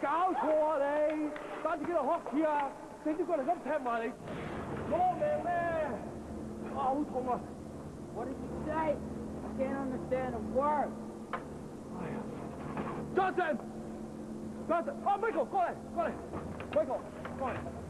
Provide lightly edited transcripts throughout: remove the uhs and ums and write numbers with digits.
搞錯啊你！打自己度 hockey 啊，整啲過嚟咁踢埋嚟，攞命咩？啊好痛啊 What did you say? I can't understand a word. 哎呀 Johnson，啊 Michael 過嚟，Michael 過嚟。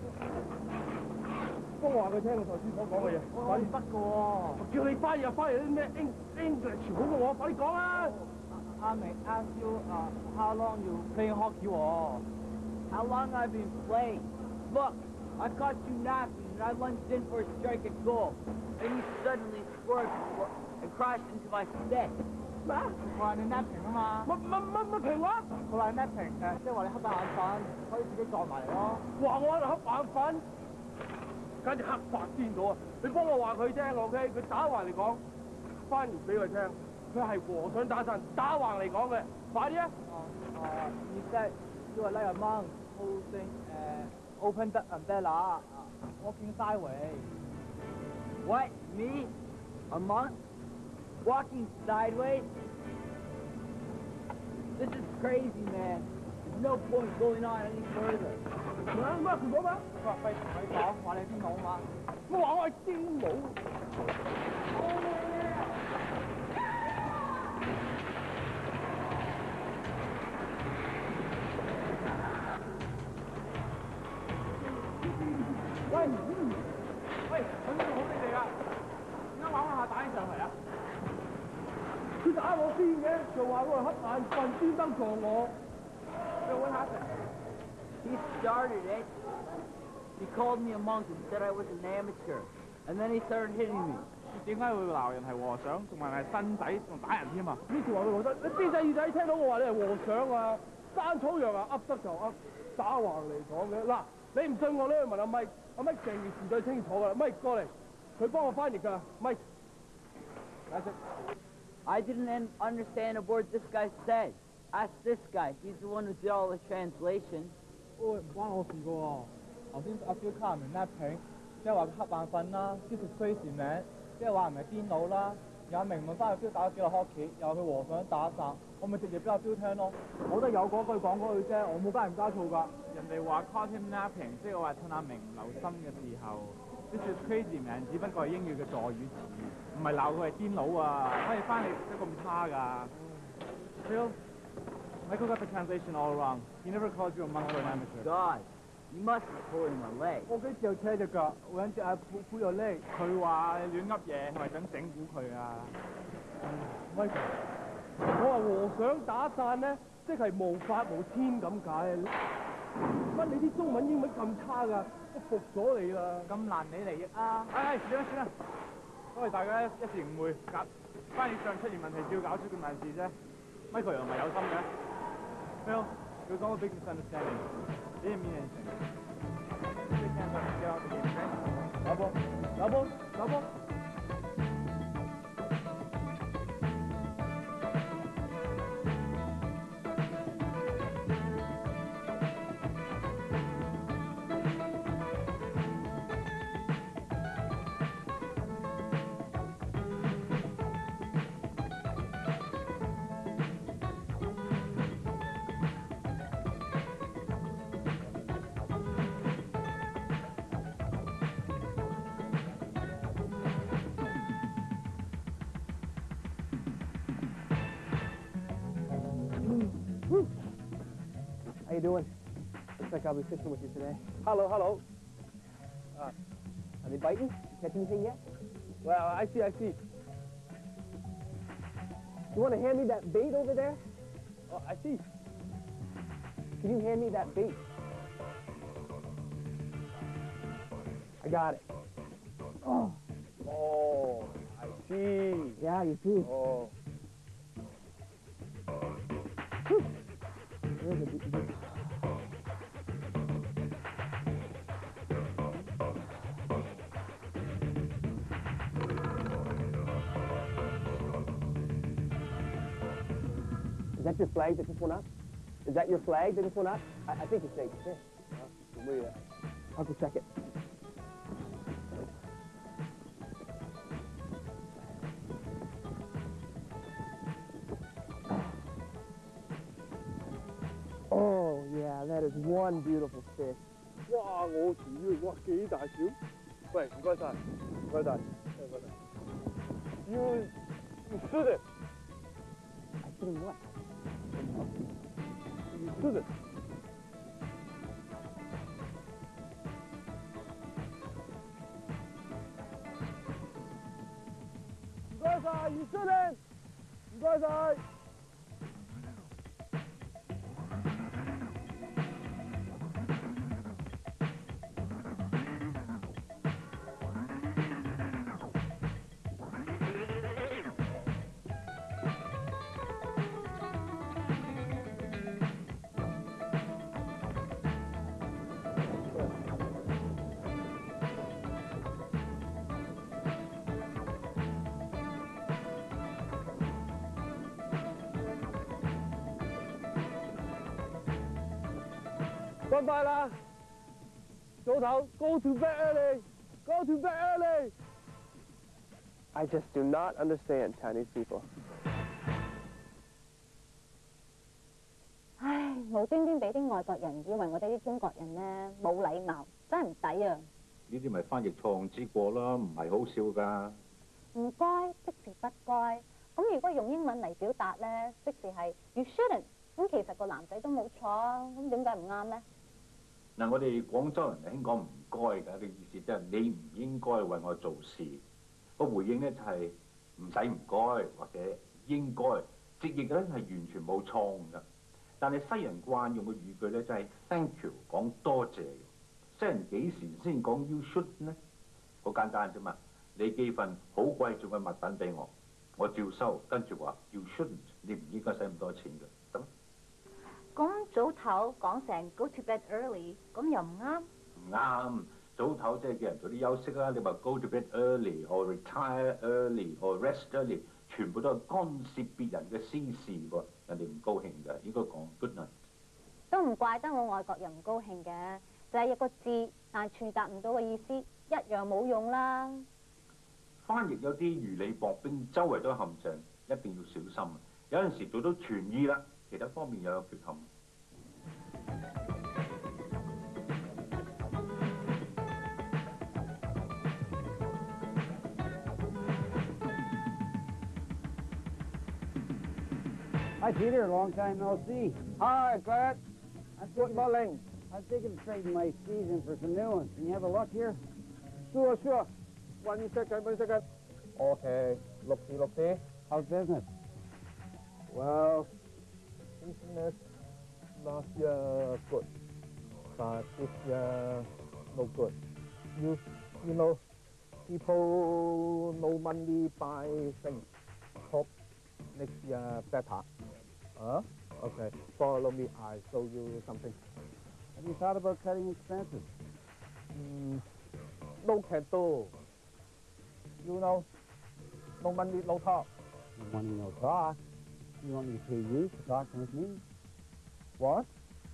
幫我話佢聽我頭先所講嘅嘢。 我唔得㗎喎。 叫你翻譯啲咩 English 好過我，快啲講啦！ I may ask you how long you playing hockey 喎？How long I've been playing? Look, I caught you napping and I lunged in for a strike at goal. And you suddenly swerved and crashed into my stick. 咩？ 我話你 napping 啊嘛。 乜評話？ 佢話 napping 即係話你瞌眼瞓，可以自己撞埋嚟咯。 話我喺度瞌眼瞓，簡直黑白顛倒啊！你幫我話佢聽 ，OK？佢打橫嚟講，翻譯俾佢聽，佢係和尚打陣，打橫嚟講嘅，快啲啊 ！You said you are like a monk holding open the umbrella, walking sideways. What? Me? A monk? Walking sideways? This is crazy, man. There's no point going on any further. 乜佢講咩？ 佢話費事同你講，話你癲佬嘛？ 我話我係癲佬。喂，佢呢個好地地㗎，點解玩下打起上嚟啊？佢打我先嘅，就話我係瞌眼瞓，專登撞我。What happened? He started it. He called me a monk and said I was an amateur. And then he started hitting me. 點解會鬧人係和尚，仲埋係新仔，仲打人添啊？ 呢條話佢覺得你邊隻耳仔聽到我話你係和尚啊？山草藥啊，噏得就噏，打橫嚟講嘅。嗱，你唔信我咧，去問阿 Mike，阿 Mike 成件事最清楚㗎啦。Mike 過嚟，佢幫我翻譯㗎。Mike， I didn't understand a word this guy said. Ask this guy. He's the one who did all the translation. 喂，唔關我事㗎喎。頭先阿小卡明 napping，即係話佢瞌眼瞓啦，呢條 crazy 名，即係話唔係癲佬啦。有明問翻阿 Phil 打咗幾個 hockey，又去和尚打一陣，我咪直接俾阿 Phil 聽咯。我都有嗰句講嗰句啫，我冇加鹽加醋㗎。 人哋話 caught him napping，即係話趁阿明留心嘅時候 ，this is crazy man，只不過係英語嘅助語詞，唔係鬧佢係癲佬啊！可以翻譯得咁差㗎 ？Phil，Michael got the translation all wrong. He never called you a monk or an amateur. God, you must be pulling my leg. 我幾時有車隻腳？我諗住阿鋪又叻。 佢話你亂噏嘢，係咪想整蠱佢啊 ？Michael，我話和尚打傘咧，即係無法無天咁解。乜你啲中文英文咁差㗎？我服咗你啦！ 咁難你嚟譯啊！ 算啦，因為大家一時誤會，翻譯上出現問題，照搞出咁難事啫。Michael 又唔係有心嘅。Phil, it was all a big misunderstanding. He didn't mean anything. Shake hands up and get out the game, okay? 老波。 How you doing? Looks like I'll be fishing with you today. Hello. Are they biting? Catch anything yet? Well, I see. You want to hand me that bait over there? Oh, I see. Can you hand me that bait? I got it. Oh, I see. Yeah, you see. Oh. There's a big. Is that your flag that just went up? Is that your flag that just went up? I think it's safe. Yeah. I'll go check it. Oh, yeah, is one beautiful fish. 哇！我條魚，哇幾大條！喂，唔該晒，唔該晒，唔該晒。You shouldn't. I shouldn't what? You shouldn't. 唔該晒，You shouldn't. 唔該晒。瞓快啦，早唞 ，Go to bed early. Go to bed early. I just do not understand Chinese people. 唉，無端端俾啲外國人以為我哋啲中國人咧冇禮貌，真係唔抵啊！ 呢啲咪翻譯錯誤之過啦，唔係好笑㗎。 唔該，即是不該。咁如果用英文嚟表達咧，即是係 You shouldn't。咁其實個男仔都冇錯啊，咁點解唔啱咧？ 嗱，我哋廣州人興講唔該㗎嘅意思，即係你唔應該為我做事。個回應咧就係唔使唔該或者應該，直譯咧係完全冇錯誤㗎。但係西人慣用嘅語句咧就係 thank you 講多謝。西人幾時先講 you should 呢？好簡單啫嘛，你寄份好貴重嘅物品俾我，我照收，跟住話 you shouldn't， 你唔應該使咁多錢嘅，得嗎？ 咁早唞講成 Go to bed early， 咁又唔啱。 唔啱，早唞即係叫人早啲休息啦。你話 go to bed early，or retire early，or rest early， 全部都係干涉別人嘅私事喎，人哋唔高興㗎，應該講 good night。 都唔怪得我外國人唔高興嘅，就係一個字，但傳達唔到嘅意思，一樣冇用啦。 翻譯有啲如履薄冰，周圍都係陷阱，一定要小心。有陣時做到全意啦，其他方面又有缺陷。 Hi, Peter. Long time no see. Hi, Brad. Good morning. I'm thinking of trading my season for some new ones. Can you have a look here? Sure, sure. 1 second, 1 second. Okay. Look see. How's business? Well, business last year good, but this year no good. You know, people no money buy things. Hope next year better. Huh? Okay. Follow me. I show you something. Have you thought about cutting expenses? No can do. You know, no money, no talk. No money, no talk. You want me to pay you for talking with me? What?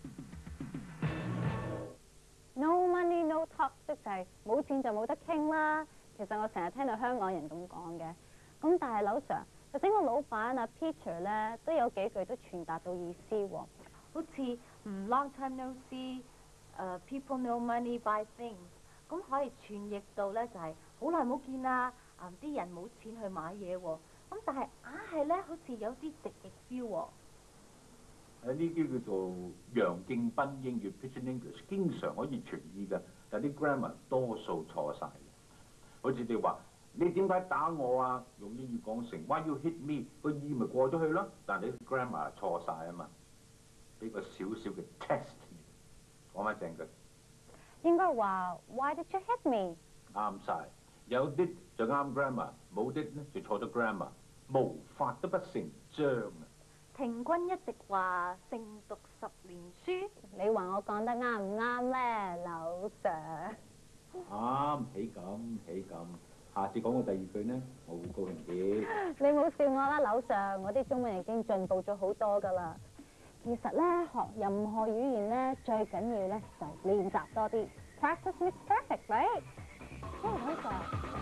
No money no talk， 即係冇錢就冇得傾啦。其實我成日聽到香港人咁講嘅，咁但係劉 Sir，就整個老闆啊 Peter 咧都有幾句都傳達到意思喎，好似long time no see，people no money buy things， 咁可以傳譯到咧就係好耐冇見啦，啲人冇錢去買嘢喎，咁但係硬係咧好似有啲直譯 feel 喎。 呢啲叫做洋敬賓英語 Pidgin English， 經常可以傳意㗎，但啲 grammar 多數錯晒。好似你話你點解打我啊？用英語講成 Why you hit me， 個意咪過咗去咯，但係你 grammar 錯晒啊嘛。俾個少少嘅 test， 講翻正佢。 應該話 Why did you hit me？ 啱晒，有啲就啱 grammar， 冇啲咧就錯咗 grammar， 無法都不成章啊！ 庭君一直話勝讀10年書，你話我講得啱唔啱咧，劉 Sir？ 啱，起咁，下次講個第二句呢，我會高興啲。 你冇笑我啦，劉 Sir， 我啲中文已經進步咗好多噶啦。其實咧，學任何語言咧，最緊要咧就係練習多啲。Practice makes perfect，right？ 劉 Sir。